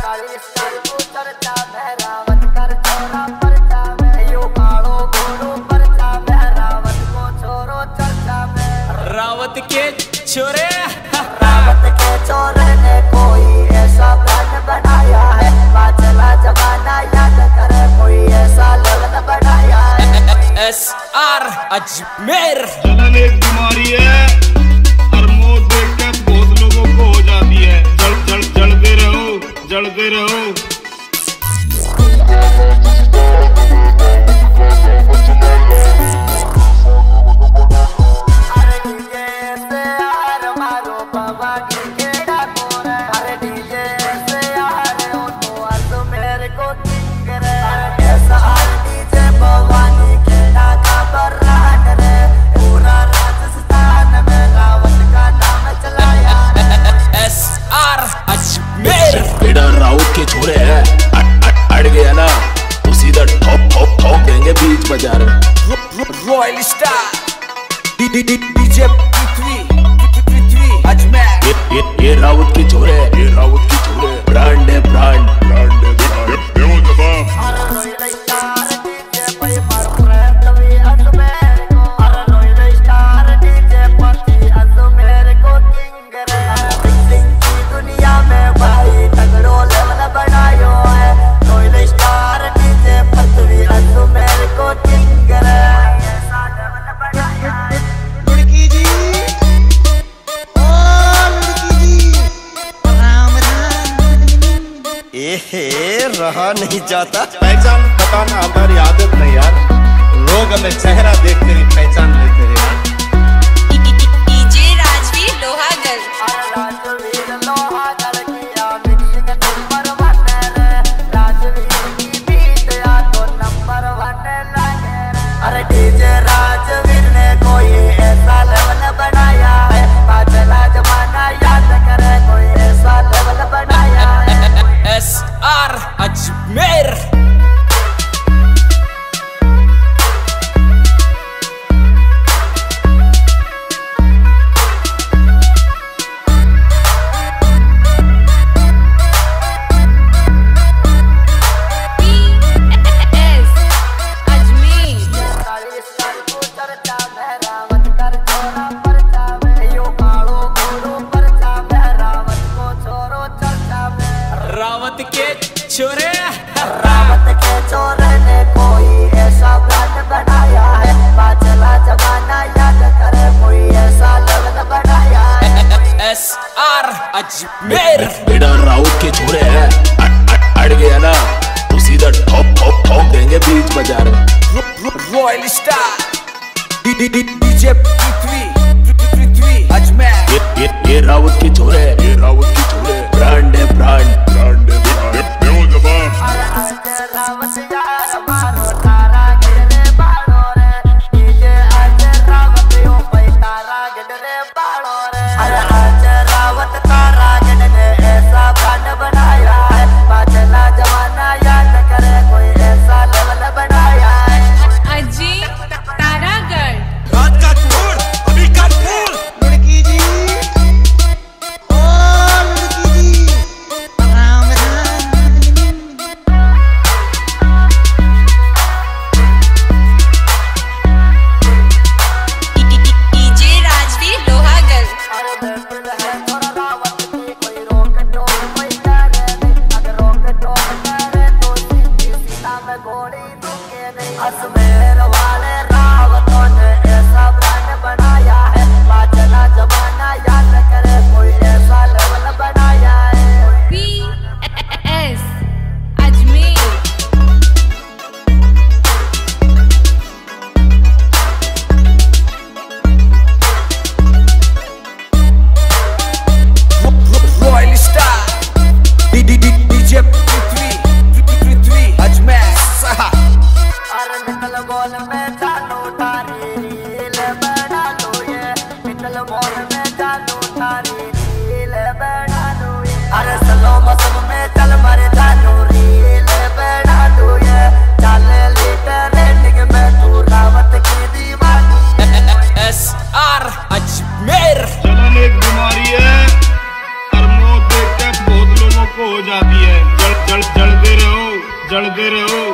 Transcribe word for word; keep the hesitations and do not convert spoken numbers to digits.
रावत के छोरे रावत के छोरे ने कोई ऐसा प्लान बनाया है, पाचला जमाना याद करे कोई ऐसा लगन बनाया है। S R Ajmer. जलन एक बीमारी है और मौत देख के बहुत लोगों को हो जाती है। जल जल जलते रहो जलते रहो। राउत के छोरे हैं, अड़ गया ना तो सीधा ठोक ठोक ठोक देंगे बीच बाजार में। Royal star DJ Prithvi Prithvi Ajmer. ये ये ये राउत के छोरे, ये राउत के छोरे ब्रांड है ब्रांड ब्रांड है एहे रहा नहीं जाता। पहचान बताना हमारी आदत नहीं यार, लोग हमें चेहरा देख कर ही पहचान लेते हैं। डीजे राजवीर लोहागढ़। राजवीर लोहागढ़ किया मिक्सिंग नंबर वन रे, राजवीर की बीट या तो नंबर वन लगे रे। अरे डीजे राजवीर ने कोई ऐसा लेवल बनाया है, पाचला जमाना याद करे कोई ऐसा लेवल बनाया है। S R Ajmer. रावत के छोरे रावत के छोरे ने कोई ऐसा प्लान बनाया है, पाचला जमाना याद करे कोई ऐसा लगन बनाया है। S R Ajmer. बेटा राउत के छोरे हैं, अड़ गया ना तो सीधा ठोक ठोक ठोक देंगे बीच बाजार में। Royal star DJ Prithvi Prithvi Ajmer. ये ये ये राउत के छोरे, ये राउत के छोरे ब्रांड है ब्रांड ब्रांड है रावत यार मारो तारा गिरे बाड़ो रे, डीजे आज रावत यो भाई तारा गिरे बाड़ो रे। अरे आज रावत तारा गिरे ऐसा प्लान बनाया है, पाचला जमाना याद करे कोई ऐसा लेवल बनाया है। अजी तारागढ़। रात का छोड़ अभी का छोड़। लड़की जी ओ लड़की जी राम राम। डीजे राजवीर लोहागढ़। अरे जलते रहो।